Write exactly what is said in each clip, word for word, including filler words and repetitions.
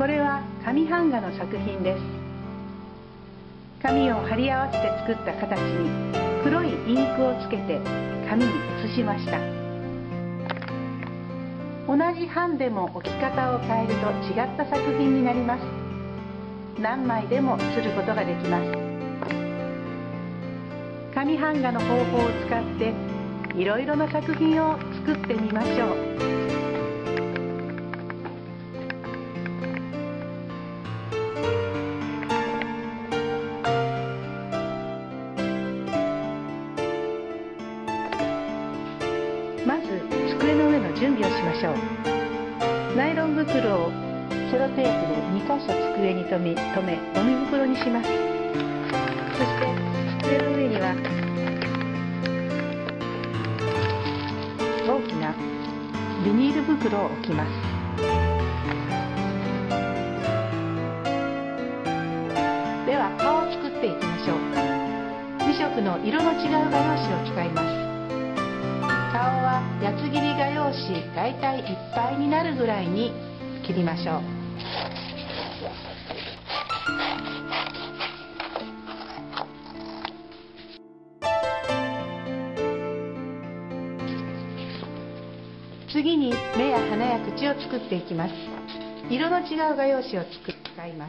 これは紙版画の作品です。紙を貼り合わせて作った形に黒いインクをつけて紙に写しました。同じ版でも置き方を変えると違った作品になります。何枚でも刷ることができます。紙版画の方法を使っていろいろな作品を作ってみましょう。まず机の上の準備をしましょう。ナイロン袋をセロテープでにかしょ机に留め、留めゴミ袋にします。そして机の上には大きなビニール袋を置きます。では顔を作っていきましょう。に色の色の違う画用紙を使います。顔は八つ切り画用紙だいたいいっぱいになるぐらいに切りましょう。次に目や鼻や口を作っていきます。色の違う画用紙を使います。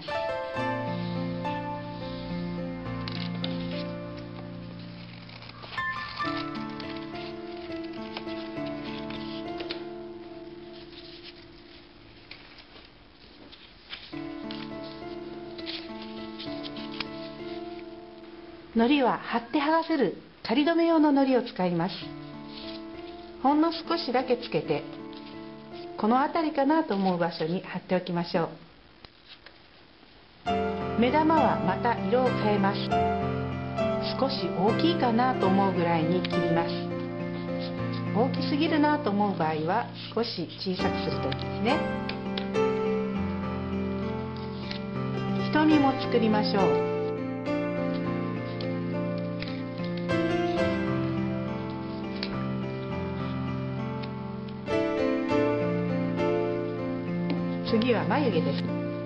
糊は貼って剥がせる仮止め用の糊を使います。ほんの少しだけつけて、この辺りかなと思う場所に貼っておきましょう。目玉はまた色を変えます。少し大きいかなと思うぐらいに切ります。大きすぎるなと思う場合は少し小さくするといいですね。瞳も作りましょう。次は眉毛です。